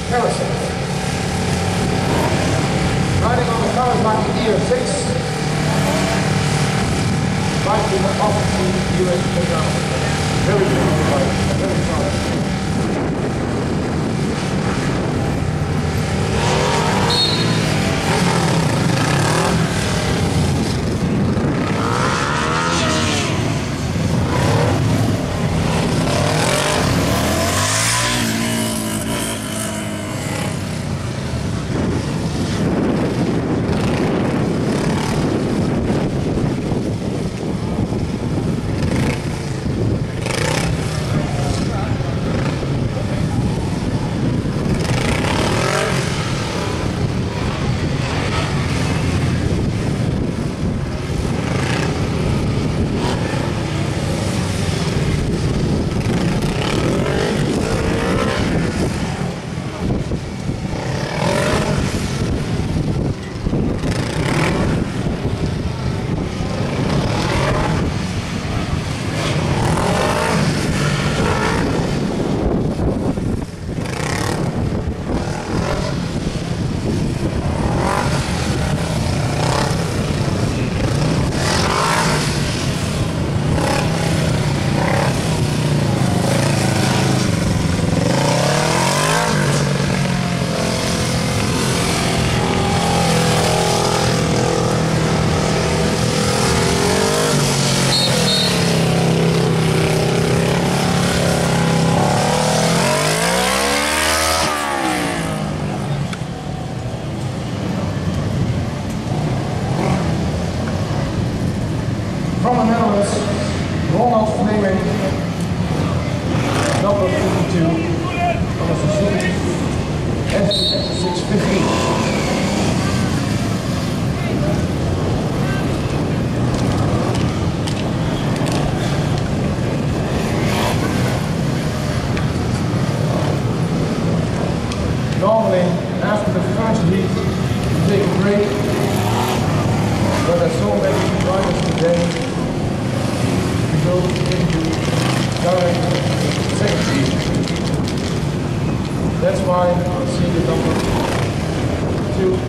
Harrison. Riding on the cars like the EO6. Right in the off-team US technology. Very beautiful bike, very solid. From the Netherlands, Ronald Fleming, number 52, on a Suzuki S650. Normally, after the first heat, you take a break, but there's so many drivers today. Go into direct second heat. That's why I see the number 2.